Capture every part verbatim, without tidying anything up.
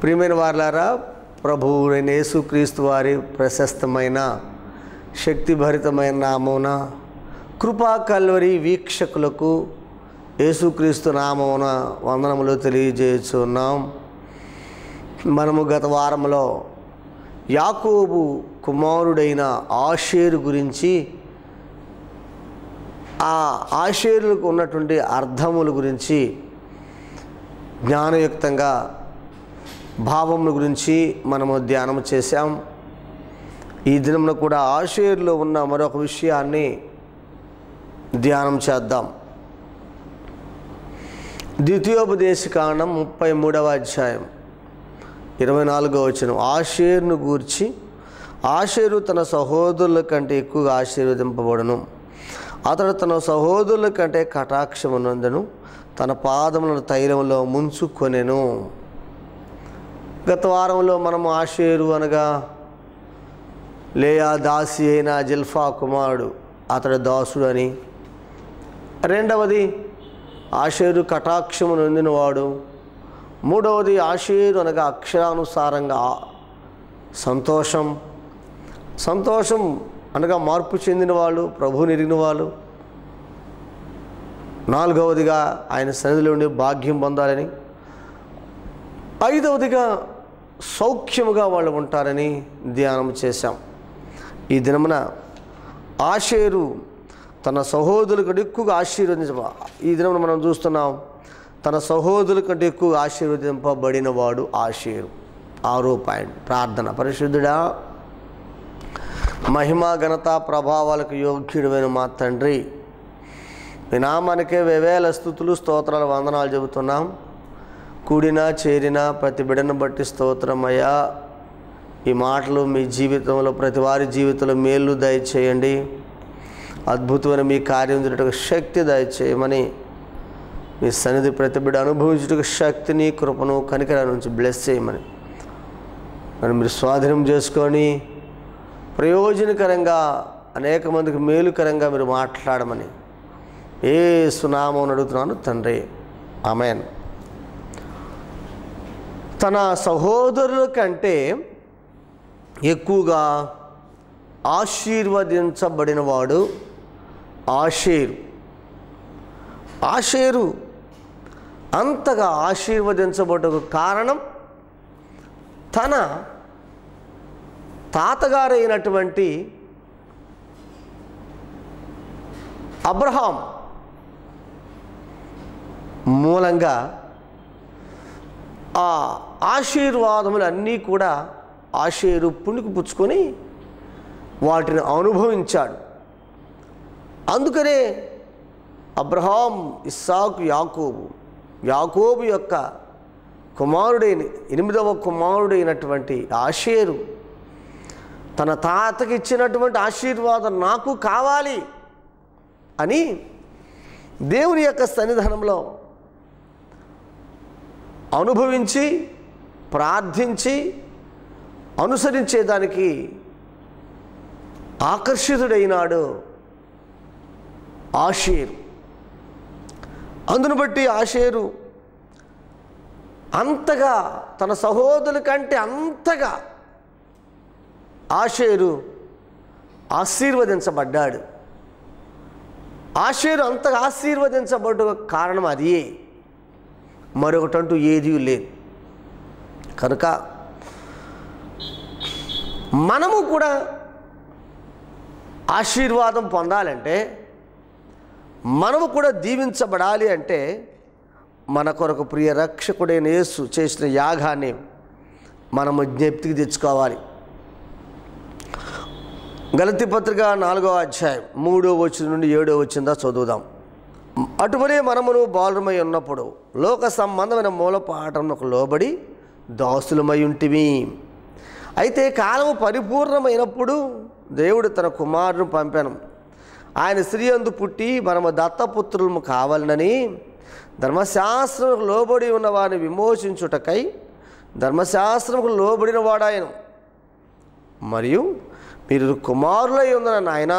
ప్రియమైన వారలారా, ప్రభువైన యేసుక్రీస్తు వారి ప్రశస్తమైన శక్తిభరితమైన నామమున కృపా కల్వరి వీక్షకులకు యేసుక్రీస్తు నామమున వందనములు తెలియజేస్తున్నాం. మనము గత వారంలో యాకోబు కుమారుడైన ఆషేరు గురించి, ఆ ఆషేరులకు ఉన్నటువంటి అర్థముల గురించి, జ్ఞానయుక్తంగా భావముల గురించి మనము ధ్యానం చేశాం. ఈ దినంలో కూడా ఆషేరులో ఉన్న మరొక విషయాన్ని ధ్యానం చేద్దాం. ద్వితీయోపదేశకాండం ముప్పై మూడవ అధ్యాయం ఇరవై నాలుగవ వచనం. ఆషేరును గూర్చి, ఆషేరు తన సహోదరుల కంటే ఎక్కువగా ఆశీర్వదింపబడును, అతడు తన సహోదరుల కంటే కటాక్షమునందును, తన పాదములను తైలంలో ముంచుకొనెను. గత వారంలో మనము ఆషేరు అనగా లేయా దాసి అయిన జిల్ఫా కుమారుడు, అతడు దాసుడు అని. రెండవది ఆషేరు కటాక్షము నొందినవాడు. మూడవది ఆషేరు అనగా అక్షరానుసారంగా సంతోషం. సంతోషం అనగా మార్పు చెందిన వాళ్ళు, ప్రభువుని ఎరిగిన వాళ్ళు. నాలుగవదిగా ఆయన సన్నిధిలో ఉండి భాగ్యం పొందాలని. ఐదవదిగా సౌఖ్యముగా వాళ్ళు ఉంటారని ధ్యానం చేశాం. ఈ దినమున ఆషేరు తన సహోదరుల కంటే ఎక్కువగా ఆశీర్వదించ ఈ దినమున మనం చూస్తున్నాం, తన సహోదరుల కంటే ఎక్కువగా ఆశీర్వదింపబడినవాడు ఆషేరు. ఆరో పాయింట్ ప్రార్థన. పరిశుద్ధుడా, మహిమ ఘనత ప్రభావాలకు యోగ్యుడైన మా తండ్రి, మీ నామానికే వేవేల స్తుతులు స్తోత్రాలు వందనాలు చెబుతున్నాం. కూడినా చేరినా ప్రతి బిడ్డను బట్టి స్తోత్రమయ్యా. ఈ మాటలు మీ జీవితంలో, ప్రతి వారి జీవితంలో మేలు దయచేయండి. అద్భుతమైన మీ కార్యం జరుగుటకు శక్తి దయచేయమని, మీ సన్నిధి ప్రతి బిడ్డ అనుభవించుటకు శక్తిని, కృపను, కనికరాన్ని నుంచి బ్లెస్ చేయమని మరి మీరు స్వాధీనం చేసుకొని ప్రయోజనకరంగా అనేక మందికి మేలుకరంగా మీరు మాట్లాడమని యేసు నామమున అడుగుతున్నాను తండ్రి, ఆమేన్. తన సహోదరుల కంటే ఎక్కువగా ఆశీర్వదించబడినవాడు ఆషేరు. ఆషేరు అంతగా ఆశీర్వదించబడకు కారణం తన తాతగారైనటువంటి అబ్రహాం మూలంగా ఆ ఆశీర్వాదములు అన్నీ కూడా ఆషేరు పుణికి పుచ్చుకొని వాటిని అనుభవించాడు. అందుకనే అబ్రహాం, ఇస్సాకు, యాకోబు యాకోబు యొక్క కుమారుడైన ఎనిమిదవ కుమారుడైనటువంటి ఆషేరు తన తాతకి ఇచ్చినటువంటి ఆశీర్వాదం నాకు కావాలి అని దేవుని యొక్క సన్నిధానంలో అనుభవించి ప్రార్థించి అనుసరించేదానికి ఆకర్షితుడైనాడు ఆషేరు. అందును బట్టి ఆషేరు అంతగా తన సహోదరుల కంటే అంతగా ఆషేరు ఆశీర్వదించబడ్డాడు. ఆషేరు అంతగా ఆశీర్వదించబడ్డ కారణం అదే, మరొకటంటూ ఏదీ లేదు. కనుక మనము కూడా ఆశీర్వాదం పొందాలంటే, మనము కూడా దీవించబడాలి అంటే, మన కొరకు ప్రియ రక్షకుడైన యేసు చేసిన యాగాన్ని మనము జ్ఞప్తికి తెచ్చుకోవాలి. గలతీ పత్రిక నాలుగవ అధ్యాయం మూడో వచనం నుండి ఏడో వచనం దాకా చదువుదాం. అటువలే మనమును బాలురమై ఉన్నప్పుడు లోక సంబంధమైన మూలపాఠమునకు లోబడి దాసులమై ఉంటిమి. అయితే కాలము పరిపూర్ణమైనప్పుడు దేవుడు తన కుమారుని పంపాను. ఆయన స్త్రీ యందు పుట్టి మనము దత్తపుత్రులము కావాలనని ధర్మశాస్త్రముకు లోబడి ఉన్న వారిని విమోచించుటకై ధర్మశాస్త్రముకు లోబడిన వాడాయను. మరియు మీరు కుమారులై ఉందన్న నాయనా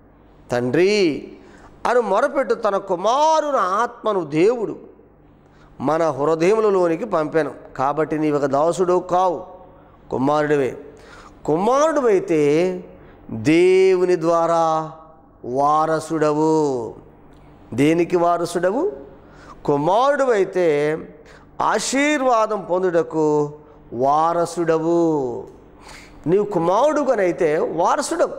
తండ్రి అని మొరపెట్టు తన కుమారుని ఆత్మను దేవుడు మన హృదయములలోనికి పంపాను. కాబట్టి నీవు ఒక దాసుడు కావు, కుమారుడివే. కుమారుడివైతే దేవుని ద్వారా వారసుడవు. దేనికి వారసుడవు? కుమారుడివైతే ఆశీర్వాదం పొందుటకు వారసుడవు. నీవు కుమారుడుగానైతే వారసుడవు.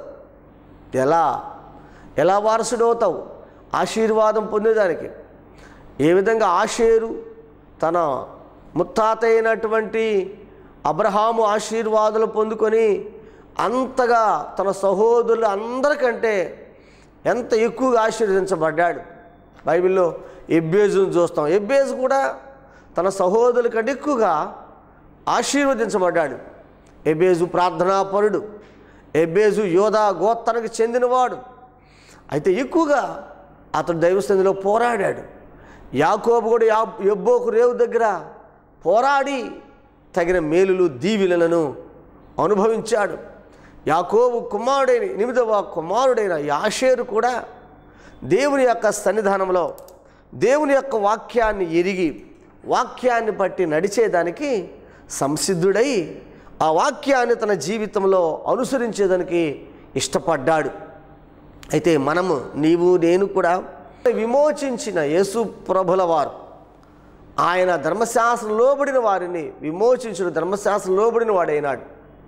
ఎలా ఎలా వారసుడవుతావు? ఆశీర్వాదం పొందేదానికి. ఏ విధంగా ఆషేరు తన ముత్తాత అయినటువంటి అబ్రహాము ఆశీర్వాదాలు పొందుకొని అంతగా తన సహోదరులు అందరికంటే ఎంత ఎక్కువగా ఆశీర్వదించబడ్డాడు. బైబిల్లో ఎబ్బేజును చూస్తాం. ఎబ్బేజు కూడా తన సహోదరుల కంటే ఎక్కువగా ఆశీర్వదించబడ్డాడు. ఎబ్బేజు ప్రార్థనాపరుడు. ఎబ్బేజు యోధా గోత్రానికి చెందినవాడు. అయితే ఎక్కువగా అతడు దైవసన్నిధిలో పోరాడాడు. యాకోబు కూడా యా యబ్బోకు రేవు దగ్గర పోరాడి తగిన మేలులు దీవెనలను అనుభవించాడు. యాకోబు కుమారుడైన ఎనిమిదవ కుమారుడైన యాషేరు కూడా దేవుని యొక్క సన్నిధానంలో దేవుని యొక్క వాక్యాన్ని ఎరిగి వాక్యాన్ని బట్టి నడిచేదానికి సంసిద్ధుడై ఆ వాక్యాన్ని తన జీవితంలో అనుసరించేదానికి ఇష్టపడ్డాడు. అయితే మనము నీవు నేను కూడా విమోచించిన యేసు ప్రభుల వారు, ఆయన ధర్మశాస్త్రం లోబడిన వారిని విమోచించిన ధర్మశాస్త్రం లోబడిన వాడైనాడు.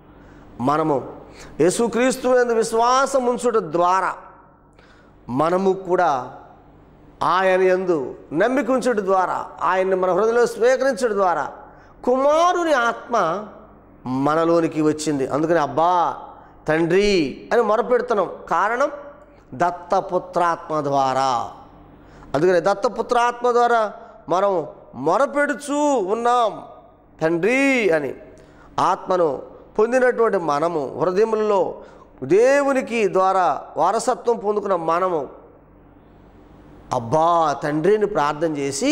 మనము యేసుక్రీస్తు యందు విశ్వాసం ఉంచుట ద్వారా మనము కూడా ఆయన యందు నమ్మిక ఉంచుట ద్వారా ఆయన్ని మన హృదయంలో స్వీకరించడం ద్వారా కుమారుని ఆత్మ మనలోనికి వచ్చింది. అందుకని అబ్బా తండ్రి అని మొరపెడుతున్నాం. కారణం దత్తపుత్రాత్మ ద్వారా. అందుకని దత్తపుత్రాత్మ ద్వారా మనం మొరపెడుచూ ఉన్నాం తండ్రి అని. ఆత్మను పొందినటువంటి మనము హృదయంలో దేవునికి ద్వారా వారసత్వం పొందుకున్న మనము అబ్బా తండ్రిని ప్రార్థన చేసి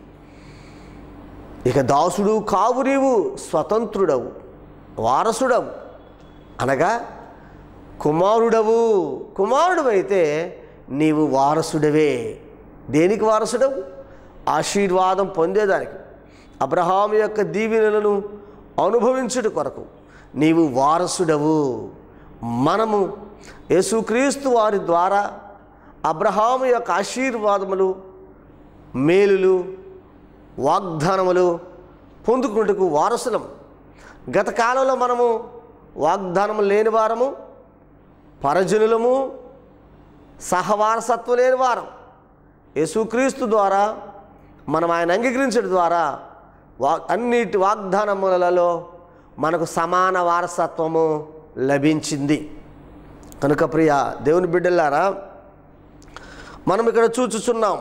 ఇక దాసుడు కావు, నీవు స్వతంత్రుడవు, వారసుడవు అనగా కుమారుడవు. కుమారుడు అయితే నీవు వారసుడవే. దేనికి వారసుడవు? ఆశీర్వాదం పొందేదానికి, అబ్రహాము యొక్క దీవెనలను అనుభవించుట కొరకు నీవు వారసుడవు. మనము యేసుక్రీస్తు వారి ద్వారా అబ్రహాము యొక్క ఆశీర్వాదములు, మేలులు, వాగ్దానములు పొందుకుంటకు వారసులం. గత కాలంలో మనము వాగ్దానము లేని వారము, పరజనులము, సహవారసత్వం లేని వారం. యేసుక్రీస్తు ద్వారా మనం ఆయన అంగీకరించడం ద్వారా వా అన్నిటి వాగ్దానములలో మనకు సమాన వారసత్వము లభించింది. కనుక ప్రియ దేవుని బిడ్డలారా, మనం ఇక్కడ చూచుచున్నాం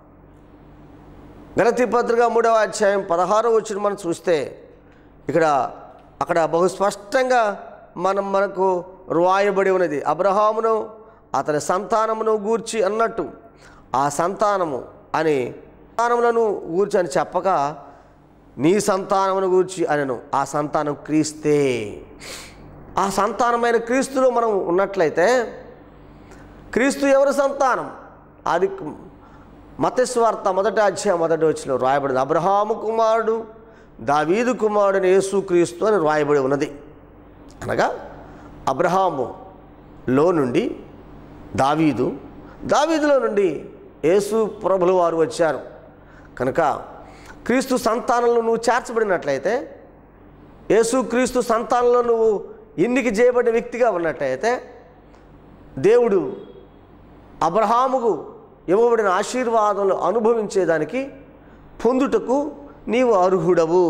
గలతీ పత్రిక మూడవ అధ్యాయం పదహారో వచ్చిన మనం చూస్తే ఇక్కడ అక్కడ బహు స్పష్టంగా మనం మనకు రాయబడి ఉన్నది. అబ్రహామును అతని సంతానమును గూర్చి అన్నట్టు ఆ సంతానము అని సంతానములను గూర్చి అని చెప్పక నీ సంతానమును గూర్చి అనను. ఆ సంతానం క్రీస్తే. ఆ సంతానమైన క్రీస్తులో మనం ఉన్నట్లయితే క్రీస్తు ఎవరి సంతానం? అది మత్తయి సువార్త మొదటి అధ్యాయం మొదటి వచనంలో రాయబడింది. అబ్రహాము కుమారుడు దావీదు కుమారుడు యేసుక్రీస్తు అని రాయబడి ఉన్నది. అనగా అబ్రహాములో నుండి దావీదు, దావీదులో నుండి యేసు ప్రభుల వారు వచ్చారు. కనుక క్రీస్తు సంతానంలో నువ్వు చేర్చబడినట్లయితే, యేసుక్రీస్తు సంతానంలో నువ్వు ఎన్నిక చేయబడిన వ్యక్తిగా ఉన్నట్లయితే, దేవుడు అబ్రహాముకు ఇవ్వబడిన ఆశీర్వాదాలు అనుభవించేదానికి పొందుటకు నీవు అర్హుడవు.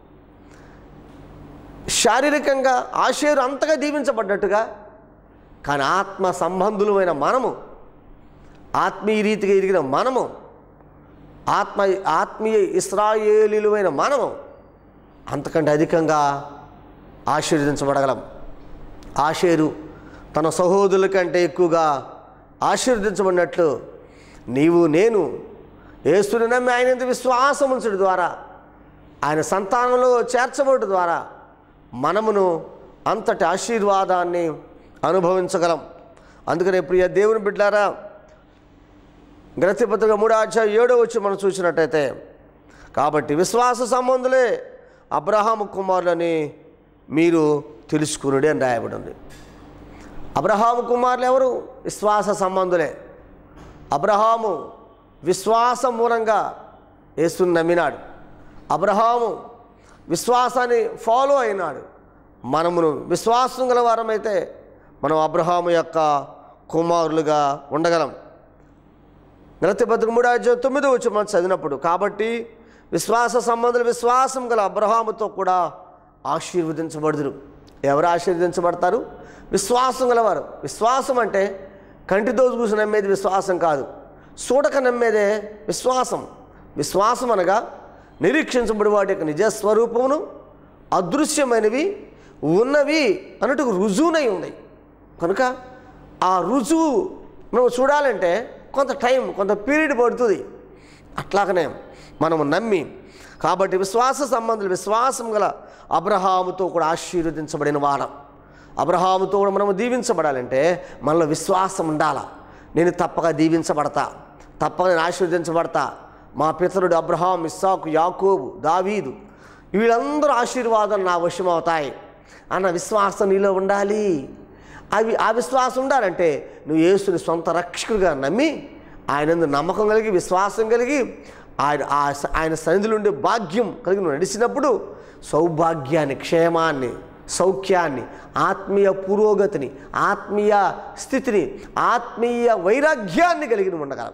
శారీరకంగా ఆషేరు అంతగా దీవించబడ్డట్టుగా, కానీ ఆత్మ సంబంధులమైన మనము, ఆత్మీయ రీతిగా ఎదిగిన మనము, ఆత్మ ఆత్మీయ ఇశ్రాయేలీయులమైన మనము అంతకంటే అధికంగా ఆశీర్వదించబడగలం. ఆషేరు తన సహోదరుల కంటే ఎక్కువగా ఆశీర్వదించబడినట్లు నీవు నేను యేసుని నమ్మి ఆయన యందు విశ్వాసం ఉంచడం ద్వారా, ఆయన సంతానంలో చేర్చబడడం ద్వారా మనమును అంతటి ఆశీర్వాదాన్ని అనుభవించగలం. అందుకనే ప్రియ దేవుని బిడ్డలారా, గలతీ పత్రిక మూడో అధ్యాయం ఏడో వచ్చి మనం చూసినట్టయితే, కాబట్టి విశ్వాస సంబంధులే అబ్రహాము కుమారులని మీరు తెలుసుకునుడి అని రాయబడి ఉంది. అబ్రహాము కుమారులు ఎవరు? విశ్వాస సంబంధులే. అబ్రహాము విశ్వాసం మూలంగా యేసుని నమ్మినాడు. అబ్రహాము విశ్వాసాన్ని ఫాలో అయినాడు. మనమును విశ్వాసం గల వారమైతే మనం అబ్రహాము యొక్క కుమారులుగా ఉండగలం. గలతీ పత్రిక మూడో అధ్యాయం తొమ్మిదో వచనం మనం చదివినప్పుడు, కాబట్టి విశ్వాస సంబంధులు విశ్వాసం గల అబ్రహాముతో కూడా ఆశీర్వదించబడుదురు. ఎవరు ఆశీర్వదించబడతారు? విశ్వాసం గలవారు. విశ్వాసం అంటే కంటితో చూసి నమ్మేది విశ్వాసం కాదు, చూడక నమ్మేదే విశ్వాసం. విశ్వాసం అనగా నిరీక్షించబడి వాటి యొక్క నిజస్వరూపమును అదృశ్యమైనవి ఉన్నవి అన్నట్టు రుజువునై ఉంది. కనుక ఆ రుజువు నువ్వు చూడాలంటే కొంత టైం, కొంత పీరియడ్ పడుతుంది. అట్లాగనే మనము నమ్మి, కాబట్టి విశ్వాస సంబంధులు విశ్వాసం గల అబ్రహాముతో కూడా ఆశీర్వదించబడిన వారం. అబ్రహాముతో కూడా మనము దీవించబడాలంటే మనలో విశ్వాసం ఉండాలా. నేను తప్పక దీవించబడతా, తప్పక నేను ఆశీర్వదించబడతా. మా పితరుడు అబ్రహాం, ఇస్సాకు, యాకోబు, దావీదు వీళ్ళందరూ ఆశీర్వాదాలు నా వశం అవుతాయి అన్న విశ్వాసం నీలో ఉండాలి. అవి ఆ విశ్వాసం ఉండాలంటే నువ్వు యేసుని సొంత రక్షకుడిగా నమ్మి ఆయన నమ్మకం కలిగి విశ్వాసం కలిగి ఆయన ఆయన సన్నిధిలో ఉండే భాగ్యం కలిగి నువ్వు నడిచినప్పుడు సౌభాగ్యాన్ని, క్షేమాన్ని, సౌఖ్యాన్ని, ఆత్మీయ పురోగతిని, ఆత్మీయ స్థితిని, ఆత్మీయ వైరాగ్యాన్ని కలిగి నువ్వు ఉండగలవు.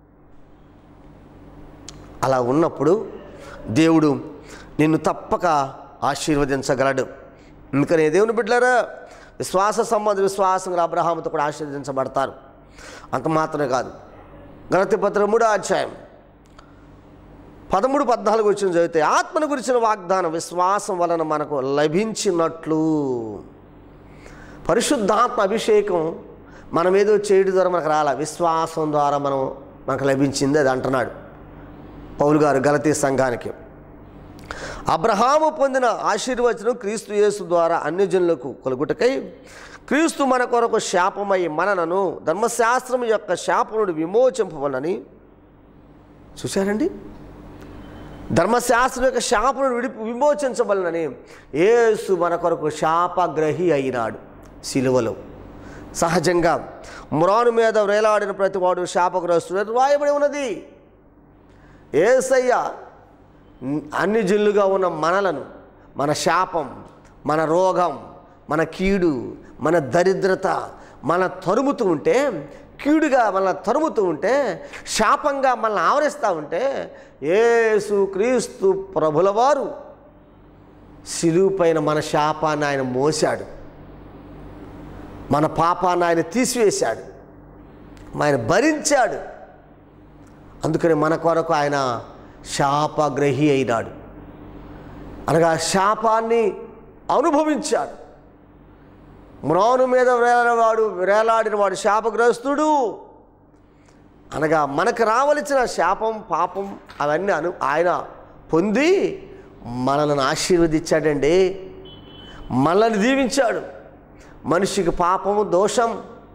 అలా ఉన్నప్పుడు దేవుడు నిన్ను తప్పక ఆశీర్వదించగలడు. అందుకనే దేవుని బిడ్డలారా, విశ్వాస సంబంధ విశ్వాసంగా అబ్రహాముతో కూడా ఆశీర్వదించబడతారు. అంత మాత్రమే కాదు, గలతీ పత్రిక మూడో అధ్యాయం పదమూడు పద్నాలుగు వచ్చిన చదివితే, ఆత్మను గురించిన వాగ్దానం విశ్వాసం వలన మనకు లభించినట్లు. పరిశుద్ధాత్మ అభిషేకం మనం ఏదో చేయడం ద్వారా మనకు రాలా, విశ్వాసం ద్వారా మనం మనకు లభించింది అది అంటున్నాడు పౌలు గారు గలతీ సంఘానికి. అబ్రహాము పొందిన ఆశీర్వచనం క్రీస్తు యేసు ద్వారా అన్యజనులకు కలుగుటకై క్రీస్తు మన కొరకు శాపమై మనలను ధర్మశాస్త్రం యొక్క శాపం నుండి విమోచింపవలని. చూశారండి, ధర్మశాస్త్రం యొక్క శాపం నుండి విడి విమోచించవలనని యేసు మన కొరకు శాపగ్రహి అయినాడు సిలువలో. సహజంగా మ్రాను మీద వేలాడిన ప్రతివాడు శాపగ్రస్తుడు రాయబడి ఉన్నది. యేసయ్య అన్ని జిల్లుగా ఉన్న మనలను, మన శాపం, మన రోగం, మన కీడు, మన దరిద్రత మన తరుముతూ ఉంటే, కీడుగా మన తరుముతూ ఉంటే, శాపంగా మనల్ని ఆవరిస్తూ ఉంటే, యేసు క్రీస్తు ప్రభుల వారు శిలువ పైన మన శాపాన్ని ఆయన మోశాడు, మన పాపాన్ని ఆయన తీసివేశాడు, ఆయన భరించాడు. అందుకని మన కొరకు ఆయన శాపగ్రహి అయినాడు, అనగా శాపాన్ని అనుభవించాడు. మ్రాను మీద వేలాడినవాడు వేలాడిన వాడు శాపగ్రస్తుడు అనగా మనకు రావలసిన శాపం, పాపం అవన్నీ అను ఆయన పొంది మనల్ని ఆశీర్వదించాడండి, మనల్ని దీవించాడు. మనిషికి పాపము, దోషం,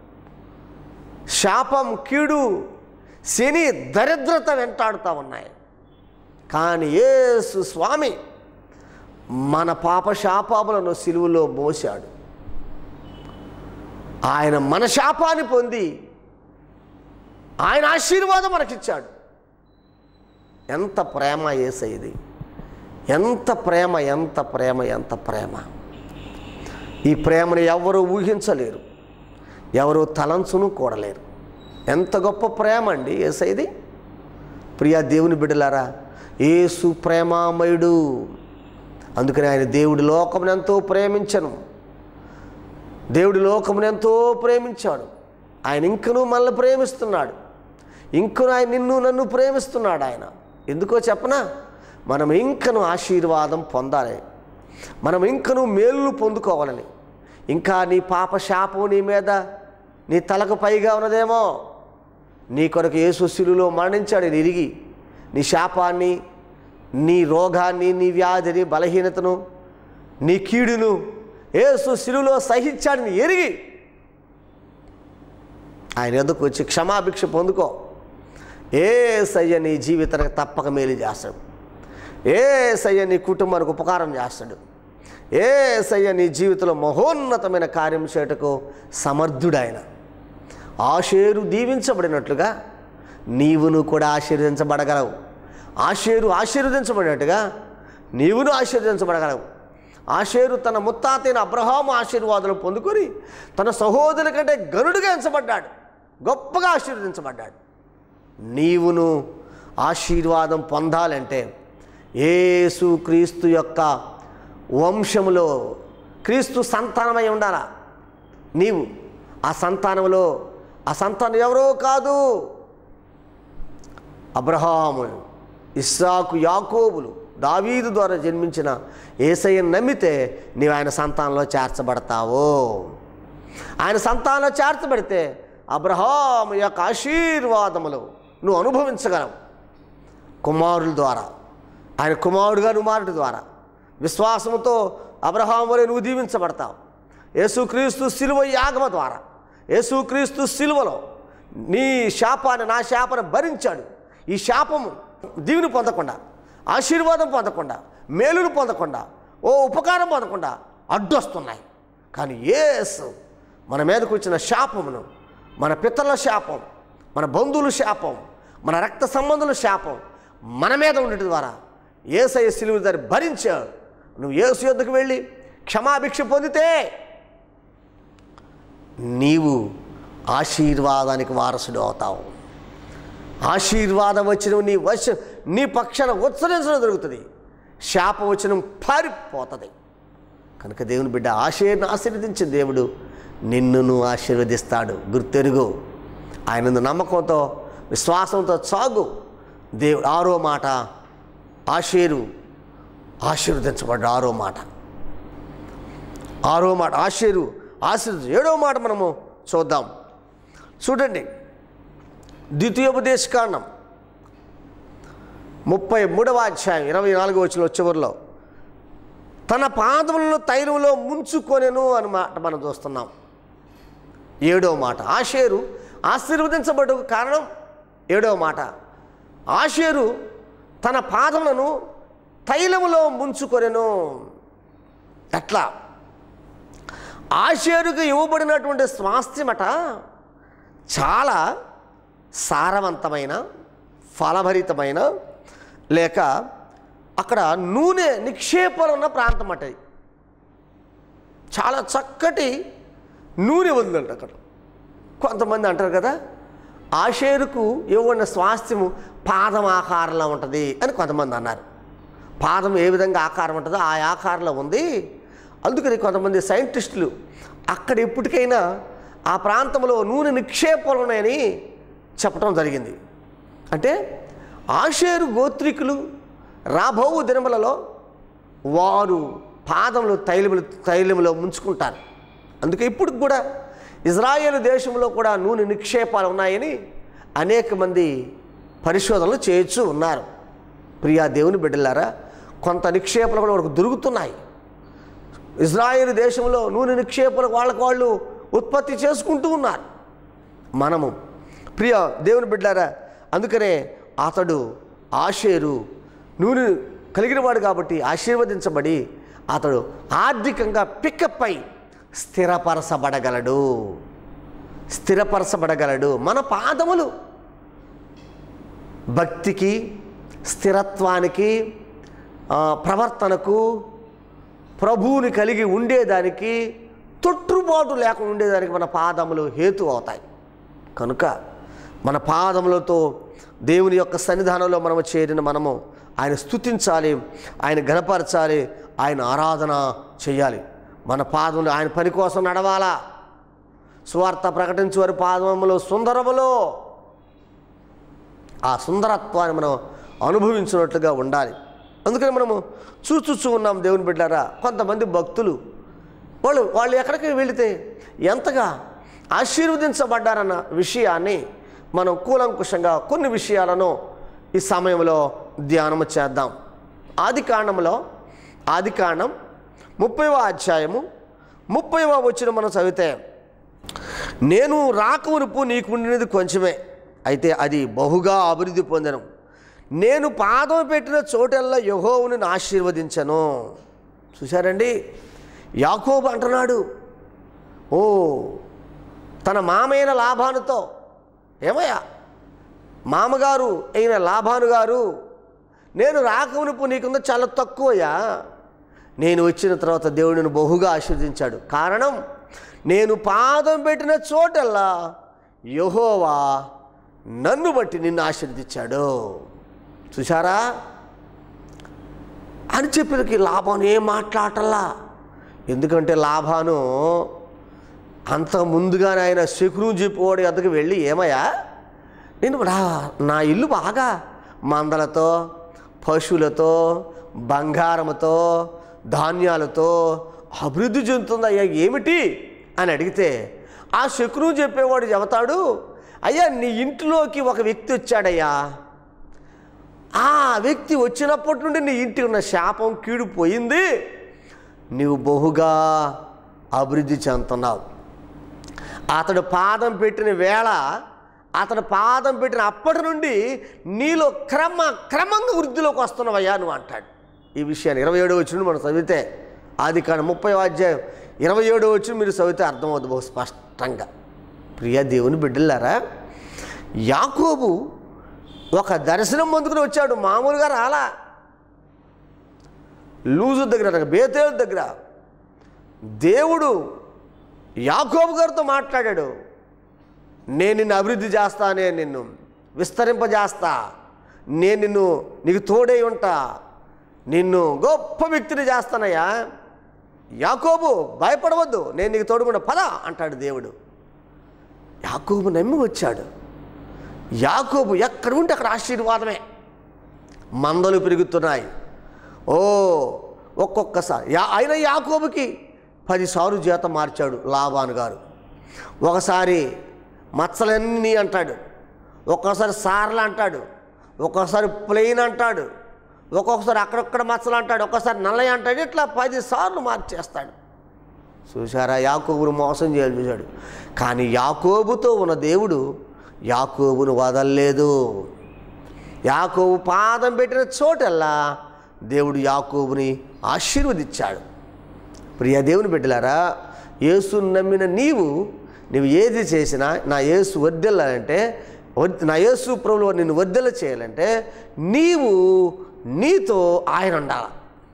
శాపం, కీడు, శని, దరిద్రత వెంటాడుతూ ఉన్నాయి. కానీ యేసు స్వామి మన పాప శాపాములను సిలువలో మోశాడు. ఆయన మన శాపాన్ని పొంది ఆయన ఆశీర్వాదం మనకిచ్చాడు. ఎంత ప్రేమ యేసయ్యది, ఎంత ప్రేమ, ఎంత ప్రేమ, ఎంత ప్రేమ. ఈ ప్రేమను ఎవరు ఊహించలేరు, ఎవరు తలంచును కూడలేరు. ఎంత గొప్ప ప్రేమ అండి యేసయ్యది. ప్రియా దేవుని బిడ్డలారా, యేసు ప్రేమామయుడు. అందుకని ఆయన దేవుడి లోకమును ఎంతో ప్రేమించను, దేవుడి లోకమును ఎంతో ప్రేమించాడు. ఆయన ఇంకనూ మనల్ని ప్రేమిస్తున్నాడు, ఇంకనూ ఆయన నిన్ను నన్ను ప్రేమిస్తున్నాడు. ఆయన ఎందుకో చెప్పనా, మనం ఇంకనూ ఆశీర్వాదం పొందాలి, మనం ఇంకనూ మేలు పొందుకోవాలని. ఇంకా నీ పాప శాపం నీ మీద, నీ తలకు పైగా ఉన్నదేమో. నీ కొరకు యేసు శిలువలో మరణించాడు ఎరిగి, నీ శాపాన్ని, నీ రోగాన్ని, నీ వ్యాధిని, బలహీనతను, నీ కీడును యేసు శిలువలో సహించాడని ఎరిగి ఆయన ఎదుకు వచ్చి క్షమాభిక్ష పొందుకో. యేసయ్య నీ జీవితానికి తప్పక మేలు చేస్తాడు. యేసయ్య నీ కుటుంబానికి ఉపకారం చేస్తాడు. యేసయ్య నీ జీవితంలో మహోన్నతమైన కార్యం చేయటకు సమర్థుడాయన. ఆషేరు దీవించబడినట్లుగా నీవును కూడా ఆశీర్వదించబడగలవు. ఆషేరు ఆశీర్వదించబడినట్టుగా నీవును ఆశీర్వదించబడగలవు. ఆషేరు తన ముత్తాతైన అబ్రహాము ఆశీర్వాదాలు పొందుకొని తన సహోదరుల కంటే గనుడుగా ఎంచబడ్డాడు, గొప్పగా ఆశీర్వదించబడ్డాడు. నీవును ఆశీర్వాదం పొందాలంటే యేసు క్రీస్తు యొక్క వంశములో క్రీస్తు సంతానమై ఉండాలా. నీవు ఆ సంతానంలో, ఆ సంతానం ఎవరో కాదు, అబ్రహాము, ఇస్సాకు, యాకోబులు, దావీదు ద్వారా జన్మించిన యేసయ్యను నమ్మితే నీవు ఆయన సంతానంలో చేర్చబడతావు. ఆయన సంతానంలో చేర్చబడితే అబ్రహాము యొక్క ఆశీర్వాదములు నువ్వు అనుభవించగలవు. కుమారుల ద్వారా, ఆయన కుమారుడుగా కుమారుడి ద్వారా విశ్వాసంతో అబ్రహాము వలె నువ్వు దీవించబడతావు. యేసుక్రీస్తు శిలువ యాగమ ద్వారా, యేసుక్రీస్తు శిలువలో నీ శాపాన్ని, నా శాపాన్ని భరించాడు. ఈ శాపము దీవుని పొందకుండా, ఆశీర్వాదం పొందకుండా, మేలును పొందకుండా, ఓ ఉపకారం పొందకుండా అడ్డొస్తున్నాయి. కానీ యేసు మన మీదకు వచ్చిన శాపమును, మన పితరుల శాపం, మన బంధువుల శాపం, మన రక్త సంబంధుల శాపం మన మీద ఉండటం ద్వారా యేసయ్య శిలువ దాన్ని భరించాడు. నువ్వు యేసు యొద్దకు వెళ్ళి క్షమాభిక్ష పొందితే నీవు ఆశీర్వాదానికి వారసుడు అవుతావు. ఆశీర్వాదం వచ్చిన నీ వశ నీ పక్షాన ఉత్సరించడం జరుగుతుంది, శాపం వచ్చిన పారిపోతుంది. కనుక దేవుని బిడ్డ, ఆశీర్ని ఆశీర్వదించిన దేవుడు నిన్నును ఆశీర్వదిస్తాడు. గుర్తెరుగు, ఆయన నమ్మకంతో విశ్వాసంతో సాగు. దేవుడు ఆరో మాట, ఆషేరు ఆశీర్వదించబడ్డ ఆరో మాట ఆరో మాట ఆషేరు ఆశీర్వది. ఏడో మాట మనము చూద్దాం. చూడండి, ద్వితీయోపదేశకాండం ముప్పై మూడవ అధ్యాయం ఇరవై నాలుగో వచనం చివరిలో తన పాదములను తైలంలో ముంచుకొనెను అని మాట మనం చూస్తున్నాం. ఏడో మాట, ఆషేరు ఆశీర్వదించబడ్డ కారణం ఏడో మాట, ఆషేరు తన పాదములను తైలములో ముంచుకొనెను. ఎట్లా? ఆషేరుకు ఇవ్వబడినటువంటి స్వాస్థ్యమట చాలా సారవంతమైన, ఫలభరితమైన, లేక అక్కడ నూనె నిక్షేపాలు ఉన్న ప్రాంతం అట. చాలా చక్కటి నూనె ఉందంట అక్కడ. కొంతమంది అంటారు కదా, ఆషేరుకు ఇవ్వబడిన స్వాస్థ్యము పాదం ఆకారంలో ఉంటుంది అని కొంతమంది అన్నారు. పాదం ఏ విధంగా ఆకారం ఉంటుందో ఆ ఆకారంలో ఉంది. అందుకని కొంతమంది సైంటిస్టులు అక్కడ ఎప్పటికైనా ఆ ప్రాంతంలో నూనె నిక్షేపాలు ఉన్నాయని చెప్పడం జరిగింది. అంటే ఆషేరు గోత్రికులు రాబో దినములలో వారు పాదములు తైలములు తైలములో ముంచుకుంటారు. అందుకే ఇప్పుడు కూడా ఇజ్రాయేలు దేశంలో కూడా నూనె నిక్షేపాలు ఉన్నాయని అనేక మంది పరిశోధనలు చేయొచ్చు ఉన్నారు. ప్రియా దేవుని బిడ్డలారా, కొంత నిక్షేపాలు కూడా వాళ్ళకు దొరుకుతున్నాయి. ఇజ్రాయేలు దేశంలో నూనె నిక్షేపాలు వాళ్ళకు వాళ్ళు ఉత్పత్తి చేసుకుంటూ ఉన్నారు. మనము ప్రియ దేవుని బిడ్డలారా, అందుకనే అతడు ఆషేరు నూనె కలిగినవాడు కాబట్టి ఆశీర్వదించబడి అతడు ఆర్థికంగా పికప్ అయి స్థిరపరచబడగలడు స్థిరపరచబడగలడు మన పాదములు భక్తికి, స్థిరత్వానికి, ప్రవర్తనకు, ప్రభువుని కలిగి ఉండేదానికి, తొట్టుబాటు లేకుండా ఉండేదానికి మన పాదములు హేతు అవుతాయి. కనుక మన పాదములతో దేవుని యొక్క సన్నిధానంలో మనము చేరిన మనము ఆయన స్తుతించాలి, ఆయన ఘనపరచాలి, ఆయన ఆరాధన చేయాలి. మన పాదములు ఆయన పని కోసం నడవాలా. సువార్త ప్రకటించే వారి పాదములో సుందరములో ఆ సుందరత్వాన్ని మనం అనుభవించినట్లుగా ఉండాలి. అందుకని మనము చూచూచూ ఉన్నాం దేవుని బిడ్డారా. కొంతమంది భక్తులు వాళ్ళు వాళ్ళు ఎక్కడికి వెళితే ఎంతగా ఆశీర్వదించబడ్డారన్న విషయాన్ని మనం కూలంకుషంగా కొన్ని విషయాలను ఈ సమయంలో ధ్యానము చేద్దాం. ఆది కాండంలో ఆది కాండం ముప్పైవ అధ్యాయము ముప్పైవ వచనం మనం చదివితే, నేను రాకమునుపు నీకుండినది కొంచెమే, అయితే అది బహుగా అభివృద్ధి పొందెను. నేను పాదం పెట్టిన చోటల్లా యెహోవాను ఆశీర్వదించను. చూశారండి, యాకోబు అంటున్నాడు, ఓ తన మామైన లాభానుతో, ఏమయ్యా మామగారు అయిన లాభాను గారు, నేను రాకమునుపు నీకుంద చాలా తక్కువయ్యా, నేను వచ్చిన తర్వాత దేవుడిని బహుగా ఆశీర్వదించాడు. కారణం, నేను పాదం పెట్టిన చోటల్లా యెహోవా నన్ను బట్టి నిన్ను ఆశీర్వదించాడు. చూసారా అని చెప్పినకి లాభాను ఏం మాట్లాడటల్లా. ఎందుకంటే లాభాను అంత ముందుగానే ఆయన శకునం చెప్పేవాడు అద్దకు వెళ్ళి, ఏమయ్యా నేను నా ఇల్లు బాగా మందలతో, పశువులతో, బంగారంతో, ధాన్యాలతో అభివృద్ధి చెందుతుందయ్యా, ఏమిటి అని అడిగితే ఆ శకునం చెప్పేవాడు చెబుతాడు, అయ్యా నీ ఇంటిలోకి ఒక వ్యక్తి వచ్చాడయ్యా, ఆ వ్యక్తి వచ్చినప్పటి నుండి నీ ఇంటికి ఉన్న శాపం కీడిపోయింది, నీవు బహుగా అభివృద్ధి చెందుతున్నావు. అతడు పాదం పెట్టిన వేళ, అతడు పాదం పెట్టిన అప్పటి నుండి నీలో క్రమ క్రమంగా వృద్ధిలోకి వస్తున్నావయ్యా నువ్వు అంటాడు. ఈ విషయాన్ని ఇరవై ఏడో వచ్చిన మనం చదివితే, ఆది కాండం ముప్పై అధ్యాయం ఇరవై ఏడో వచ్చిన మీరు చదివితే అర్థమవుతుంది బహు స్పష్టంగా. ప్రియ దేవుని బిడ్డలారా, యాకోబు ఒక దర్శనం పొందుకుని వచ్చాడు, మామూలుగా రాలా. లూజు దగ్గర, బేతేలు దగ్గర దేవుడు యాకోబు గారితో మాట్లాడాడు, నేను నిన్ను అభివృద్ధి చేస్తా, నేను నిన్ను విస్తరింపజేస్తా, నేను నిన్ను నీకు తోడై ఉంటా, నిన్ను గొప్ప వ్యక్తిని చేస్తానయ్యా, యాకోబు భయపడవద్దు, నేను నీకు తోడుకుండా పద అంటాడు దేవుడు. యాకోబు నమ్మి వచ్చాడు. యాకోబు ఎక్కడ ఉంటే అక్కడ ఆశీర్వాదమే, మందలు పెరుగుతున్నాయి. ఓ ఒక్కొక్కసారి యా ఆయన యాకోబుకి పదిసార్లు జీతం మార్చాడు లాబాను గారు. ఒకసారి మచ్చలన్నీ అంటాడు, ఒక్కొక్కసారి సార్లు అంటాడు, ఒక్కొక్కసారి ప్లెయిన్ అంటాడు, ఒక్కొక్కసారి అక్కడొక్కడ మచ్చలు అంటాడు, ఒక్కొక్కసారి నల్లయ్య అంటాడు, ఇట్లా పదిసార్లు మార్చేస్తాడు. చూసారా, యాకోబును మోసం చేయాలి చూశాడు. కానీ యాకోబుతో ఉన్న దేవుడు యాకోబును వదలలేదు. యాకోబు పాదం పెట్టిన చోటల్లా దేవుడు యాకోబుని ఆశీర్వదించాడు. ప్రియ దేవుని బిడ్డలారా, యేసును నమ్మిన నీవు నువ్వు ఏది చేసినా, నా యేసు వర్ధిల్లాలంటే, నా యేసు ప్రభువు నిన్ను వర్ధిల్ల చేయాలంటే నీవు నీతో ఆయన ఉండాలి,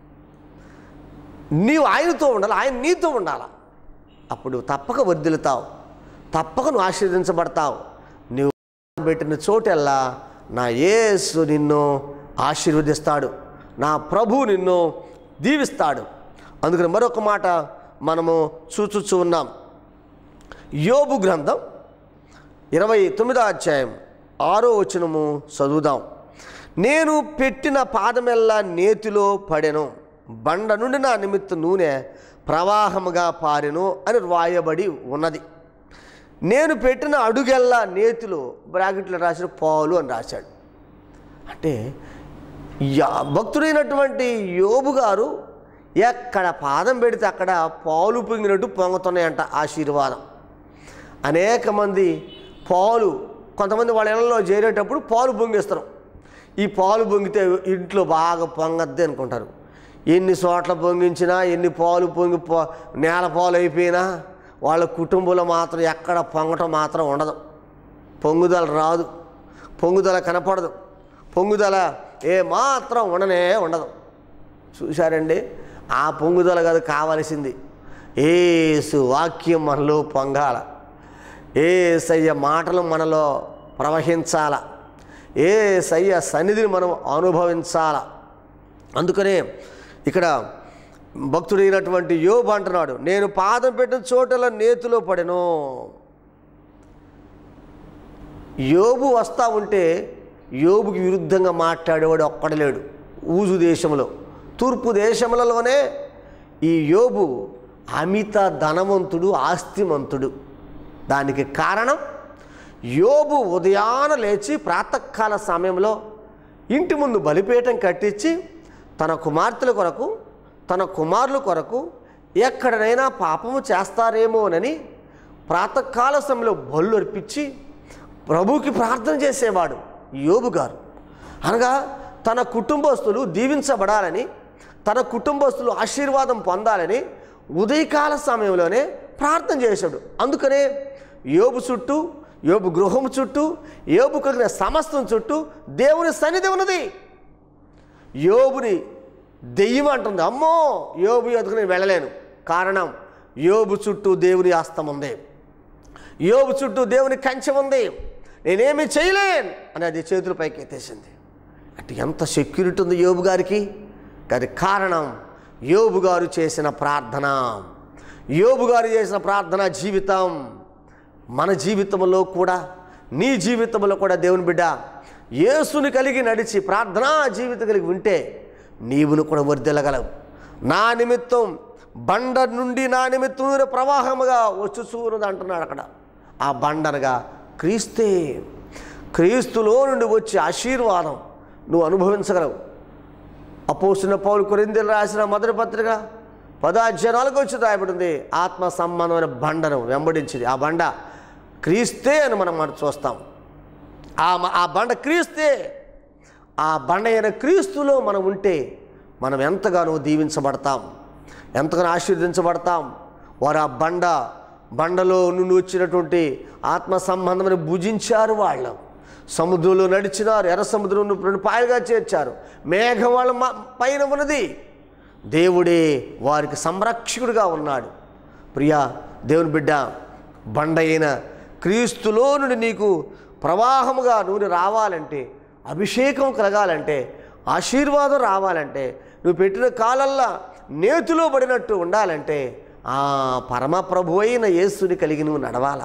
నీవు ఆయనతో ఉండాలి, ఆయన నీతో ఉండాలి. అప్పుడు తప్పక వర్ధిల్లుతావు, తప్పక నువ్వు ఆశీర్వదించబడతావు. నువ్వు పెట్టిన చోటల్లా నా యేసు నిన్ను ఆశీర్వదిస్తాడు, నా ప్రభువు నిన్ను దీవిస్తాడు. అందుకని మరొక మాట మనము చూచుచూ ఉన్నాం. యోబు గ్రంథం ఇరవై తొమ్మిదో అధ్యాయం ఆరో వచనము చదువుదాం. నేను పెట్టిన పాదమెల్లా నేతిలో పడెను, బండ నుండి నా నిమిత్తం నూనె ప్రవాహముగా పారెను అని రాయబడి ఉన్నది. నేను పెట్టిన అడుగెల్లా నేతిలో బ్రాకెట్లో రాసిన పాలు అని రాశాడు. అంటే భక్తుడైనటువంటి యోబు గారు ఎక్కడ పాదం పెడితే అక్కడ పాలు పొంగినట్టు పొంగుతున్నాయంట ఆశీర్వాదం. అనేక మంది పాలు, కొంతమంది వాళ్ళ ఇళ్ళలో చేరేటప్పుడు పాలు పొంగిస్తారు. ఈ పాలు పొంగితే ఇంట్లో బాగా పొంగద్ది అనుకుంటారు. ఎన్ని చోట్ల పొంగించినా, ఎన్ని పాలు పొంగి పో నేల పాలు అయిపోయినా వాళ్ళ కుటుంబంలో మాత్రం ఎక్కడ పొంగటం మాత్రం ఉండదు, పొంగుదల రాదు, పొంగుదల కనపడదు, పొంగుదల ఏ మాత్రం ఉండనే ఉండదు. చూశారండి, ఆ పొంగుదల కాదు కావలసింది, యేసు వాక్యం మనలో పొంగాల, యేసయ్య మాటలు మనలో ప్రవహించాల, యేసయ్య సన్నిధిని మనం అనుభవించాల. అందుకనే ఇక్కడ భక్తుడైనటువంటి యోబు అంటున్నాడు, నేను పాదం పెట్టిన చోటల నేతిలో పడెను. యోబు వస్తూ ఉంటే యోబుకి విరుద్ధంగా మాట్లాడేవాడు ఒక్కడు లేడు. ఊజు దేశంలో, తూర్పు దేశములలోనే ఈ యోబు అమిత ధనవంతుడు, ఆస్తిమంతుడు. దానికి కారణం యోబు ఉదయాన లేచి ప్రాతకాల సమయంలో ఇంటి ముందు బలిపీఠం కట్టించి తన కుమార్తెల కొరకు, తన కుమారుల కొరకు ఎక్కడనైనా పాపము చేస్తారేమోనని ప్రాతకాల సమయంలో బలు అర్పించి ప్రభువుకి ప్రార్థన చేసేవాడు యోబు గారు. అనగా తన కుటుంబస్తులు దీవించబడాలని, తన కుటుంబస్తులు ఆశీర్వాదం పొందాలని ఉదయకాల సమయంలోనే ప్రార్థన చేశాడు. అందుకనే యోబు చుట్టూ, యోబు గృహం చుట్టూ, యోబు కలిగిన సమస్తం చుట్టూ దేవుని సన్నిధి ఉన్నది. యోబుని దెయ్యం అంటుంది, అమ్మో యోబు ఎదుగు నేను వెళ్ళలేను. కారణం, యోబు చుట్టూ దేవుని హస్తం ఉంది, యోబు చుట్టూ దేవుని కంచె ఉంది, నేనేమి చేయలేను అని అది చేతుల పైకి ఎత్తేసింది. అంటే ఎంత సెక్యూరిటీ ఉంది యోబు గారికి. దానికి కారణం యోబు గారు చేసిన ప్రార్థన, యోబు గారు చేసిన ప్రార్థన జీవితం. మన జీవితంలో కూడా, నీ జీవితంలో కూడా దేవుని బిడ్డ యేసుని కలిగి నడిచి ప్రార్థనా జీవితం కలిగి ఉంటే నీవును కూడా వర్ధిల్లగలవు. నా నిమిత్తం బండ నుండి నా నిమిత్తం ప్రవాహముగా వచ్చుచూరుది అంటున్నాడు అక్కడ. ఆ బండనగా క్రీస్తే. క్రీస్తులో నుండి వచ్చే ఆశీర్వాదం నువ్వు అనుభవించగలవు. అపోస్తుల పౌలు కొరింథీయులకు రాసిన మొదటి పత్రిక పదాధ్యాయం నాలుగో వచ్చి రాయబడింది, ఆత్మ సంబంధమైన బండను వెంబడించింది. ఆ బండ క్రీస్తే అని మనం మనం చూస్తాం. ఆ ఆ బండ క్రీస్తే. ఆ బండ అయిన క్రీస్తులో మనం ఉంటే మనం ఎంతగానో దీవించబడతాం, ఎంతగానో ఆశీర్వదించబడతాం. వారు ఆ బండ బండలో నుండి వచ్చినటువంటి ఆత్మ సంబంధమైన భుజించారు. వాళ్ళు సముద్రంలో నడిచినారు, ఎర్ర సముద్రం రెండు పాయలుగా చేర్చారు, మేఘం వాళ్ళ పైన ఉన్నది. దేవుడే వారికి సంరక్షకుడిగా ఉన్నాడు. ప్రియా దేవుని బిడ్డ, బండ అయిన క్రీస్తులో నుండి నీకు ప్రవాహముగా నూనె రావాలంటే, అభిషేకం కలగాలంటే, ఆశీర్వాదం రావాలంటే, నువ్వు పెట్టిన కాలల్లా నేతిలో పడినట్టు ఉండాలంటే ఆ పరమ ప్రభు అయిన యేసుని కలిగి నువ్వు నడవాల.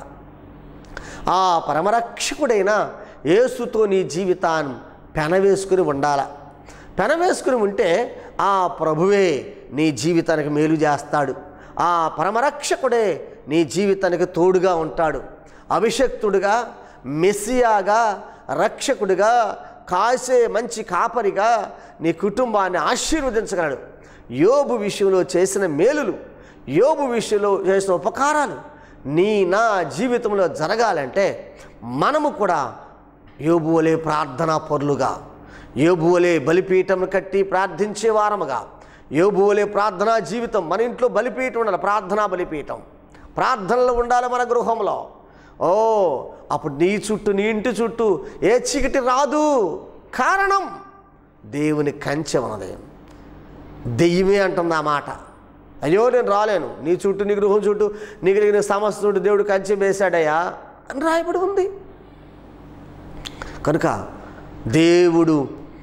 ఆ పరమరక్షకుడైన యేసుతో నీ జీవితాన్ని పెనవేసుకుని ఉండాల. పెనవేసుకుని ఉంటే ఆ ప్రభువే నీ జీవితానికి మేలు చేస్తాడు. ఆ పరమరక్షకుడే నీ జీవితానికి తోడుగా ఉంటాడు. అభిషక్తుడిగా, మెస్సియాగా, రక్షకుడిగా, కాసే మంచి కాపరిగా నీ కుటుంబాన్ని ఆశీర్వదించగలడు. యోబు విషయంలో చేసిన మేలులు, యోబు విషయంలో చేసిన ఉపకారాలు నీ నా జీవితంలో జరగాలంటే మనము కూడా యోబు వలె ప్రార్థనా పరులుగా, యోబు వలె బలిపీఠం కట్టి ప్రార్థించే వారముగా, యోబు వలె ప్రార్థనా జీవితం. మన ఇంట్లో బలిపీఠం ఉండాలి, ప్రార్థనా బలిపీఠం. ప్రార్థనలు ఉండాలి మన గృహంలో. ఓ అప్పుడు నీ చుట్టూ, నీ ఇంటి చుట్టూ ఏ చీకటి రాదు. కారణం దేవుని కంచె ఉన్నది. దెయ్యమే అంటుంది ఆ మాట. అయ్యో నేను రాలేను, నీ చుట్టూ, నీ గృహం చుట్టూ, నీ కలిగిన సమస్య చుట్టూ దేవుడు కంచె వేశాడయ్యా అని రాయబడి ఉంది. కనుక దేవుడు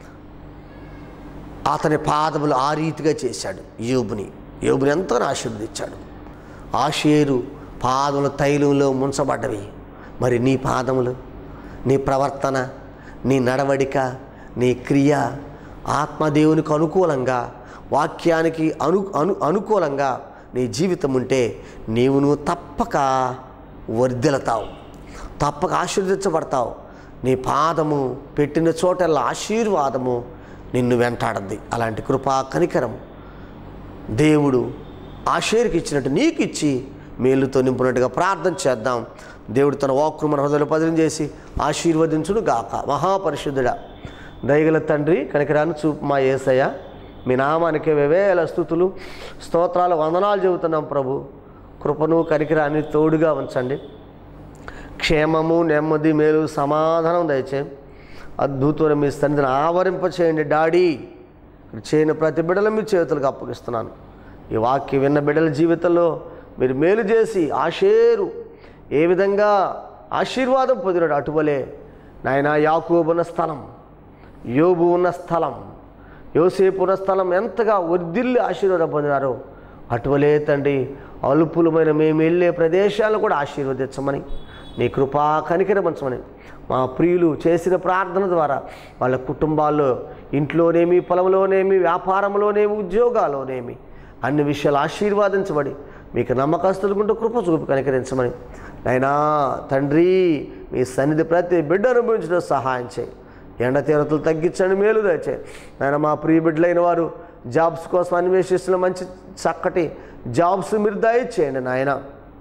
అతని పాదములు ఆ రీతిగా చేశాడు. యోబుని యోబుని ఎంతో ఆశీర్వదించాడు. ఆషేరు పాదములు తైలంలో ముంచబడ్డవి. మరి నీ పాదములు, నీ ప్రవర్తన, నీ నడవడిక, నీ క్రియ ఆత్మదేవునికి అనుకూలంగా, వాక్యానికి అను అను అనుకూలంగా నీ జీవితం ఉంటే నీవును తప్పక వర్ధిల్లుతావు, తప్పక ఆశీర్వదించబడతావు. నీ పాదము పెట్టిన చోటల్లా ఆశీర్వాదము నిన్ను వెంటాడద్ది. అలాంటి కృపా కనికరం దేవుడు ఆషేరుకి ఇచ్చినట్టు నీకు ఇచ్చి మేలుతో నింపునట్టుగా ప్రార్థన చేద్దాం. దేవుడు తన వాక్కు మన హృదయంలో పదిలం చేసి ఆశీర్వదించును గాక. మహాపరిశుద్ధుడా, దయగల తండ్రి, కనికరాన్ని చూపు మా యేసయ్య. మీ నామానికి వేవేల స్తుతులు, స్తోత్రాలు, వందనాలు చెబుతున్నాం ప్రభు. కృపను కనికరాన్ని తోడుగా ఉంచండి. క్షేమము, నెమ్మది, మేలు, సమాధానం దయచేయం. అద్భుతమైన మీ సన్నిధిని ఆవరింప చేయండి డాడీ. చేయని ప్రతి బిడ్డలు మీ చేతులకు అప్పగిస్తున్నాను. ఈ వాక్యం విన్న బిడ్డల జీవితంలో మీరు మేలు చేసి ఆషేరు ఏ విధంగా ఆశీర్వాదం పొందినాడు అటువలే నాయన యాకోబు ఉన్న స్థలం, యోబు ఉన్న స్థలం, యోసేపు ఉన్న స్థలం ఎంతగా వర్ధిల్లి ఆశీర్వాదం పొందినారో అటువలే తండ్రి అల్పులమైన మేము వెళ్ళే ప్రదేశాలను కూడా ఆశీర్వదించమని, నీ కృపా కనికరమించమని మా ప్రియులు చేసిన ప్రార్థన ద్వారా వాళ్ళ కుటుంబాల్లో, ఇంట్లోనేమి, పొలంలోనేమి, వ్యాపారంలోనేమి, ఉద్యోగాల్లోనేమి అన్ని విషయాలు ఆశీర్వాదించబడి మీకు నమ్మకస్తులుకుంటూ కృప చూపి కనికరించమని నైనా తండ్రి మీ సన్నిధి ప్రతి బిడ్డ అనుభవించడం సహాయం చేయి. ఎండ తీవ్రతలు తగ్గించండి, మేలు దయచేయి. నాయన మా ప్రియ బిడ్డలైన వారు జాబ్స్ కోసం అన్వేషిస్తున్న మంచి చక్కటి జాబ్స్ మీరు దయచేయండి నాయన.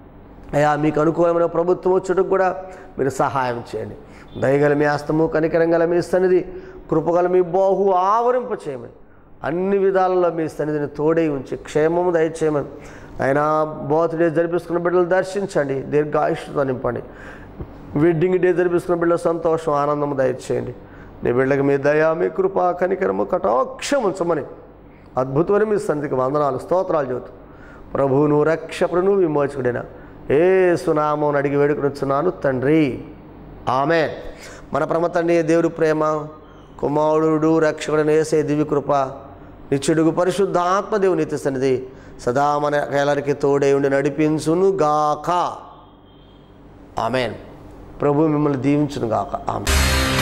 అయ్యా మీకు అనుకూలమైన ప్రభుత్వం వచ్చుటకు కూడా మీరు సహాయం చేయండి. దయగల మీ హస్తము, కనికరంగల మీ సన్నిధి, కృపగల మీ బాహు ఆవరింప చేయమని, అన్ని విధాలలో మీ సన్నిధిని తోడై ఉంచి క్షేమము దయచేయమని. అయినా బర్త్డే జరిపిస్తున్న బిడ్డలు దర్శించండి, దీర్ఘాయుష్తో నింపండి. వెడ్డింగ్ డే జరిపిస్తున్న బిడ్డలు సంతోషం, ఆనందము దయచేయండి. నీ బిడ్డకి మీ దయ, మీ కృప, కనికరము, కటాక్షం ఉంచమని అద్భుతమైన మీ సన్నిధికి వందనాలు, స్తోత్రాలు చెబుతూ ప్రభువును, రక్షకుడును, విమోచకుడైన యేసు నామమున అడిగి వేడుకొనుచున్నాను తండ్రి, ఆమేన్. మన పరమ తండ్రి దేవుడి ప్రేమ, కుమారుడు రక్షకుడైన యేసయ్య దివ్య కృప, నిత్యుడుగు పరిశుద్ధాత్మ దేవుని నిత్య సన్నిధి సదా మన కేలరికి తోడై ఉండి నడిపించును గాక. ఆమేన్. ప్రభు మిమ్మల్ని దీవించును గాక. ఆమేన్.